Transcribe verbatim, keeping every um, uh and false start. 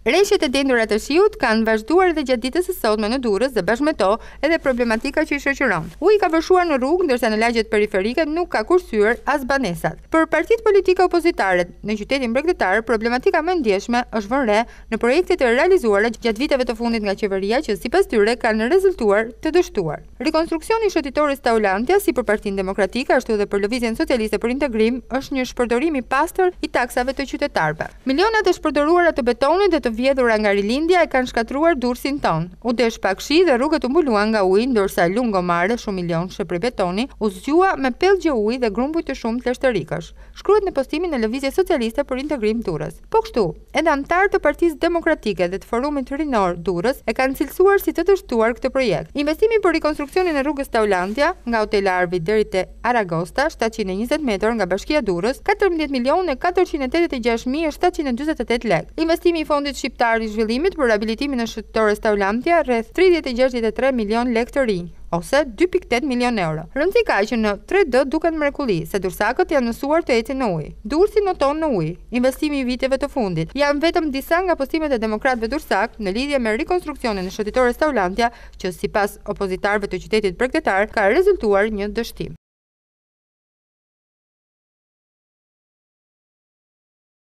Rreshtet e dendura të shiut kanë vazhduar edhe gjatë ditës së sotme në Durrës dhe bashkë me to edhe problematika që i shoqëron. Uji ka vëshuar në rrugë ndërsa në lagjet periferike nuk ka kursyer as banesat. Për partitë politike opozitare në qytetin bregdetar, problematika më ndjeshme është vënë re në projektet e realizuara gjatë viteve të fundit nga qeveria që sipas tyre kanë rezultuar të dështuar. Rikonstruksioni i shëtitorit Staulantia si për Partinë Demokratike ashtu edhe për Lëvizjen Socialiste për Integrim është një shpërdorim i pastër i taksave të qytetarëve. Milionat e shpërdoruara të betonit dhe të vjedhura nga rilindja e kanë shkatruar Durrësin ton. U desh pak shi dhe rrugët u mbuluan nga uji, ndërsa lungomare shumë milionëshe prej betoni u zgjua me pellgje uji dhe grumbuj të shumtë leshterikësh. Shkruhet në postimin e Lëvizjes Socialiste për Integrim Durrës. Po kështu, edhe anëtarë të Partisë Demokratike dhe të Forumit Rinor Durrës e kanë cilësuar si të dështuar këtë projekt. Investimi për rikonstruksionin e rrugës Staulantia nga Hoteli Arvi deri te Aragosta, shtatëqind e njëzet metër nga Bashkia Durrës, katërmbëdhjetë milionë katërqind e tetëdhjetë e gjashtë mijë shtatëqind e dyzet e tetë lekë. Investimi i Fondit Shqiptar i Zhvillimit për riabilitimin e shëtitorit Staulantia rreth tridhjetë e gjashtë e tre milion lekë të rinj, ose dy pikë tetë milion euro. Rëndësi ka që në tre D duket mrekulli, se dursakët janë mësuar të ecin në ujë. Durrësi noton në ujë. Investimi i viteve të fundit janë vetëm disa nga postimet e demokratëve dursak në lidhje me rikonstruksionin e shëtitorit Staulantia, që sipas opozitarëve të qytetit bregdetar ka rezultuar një dështim.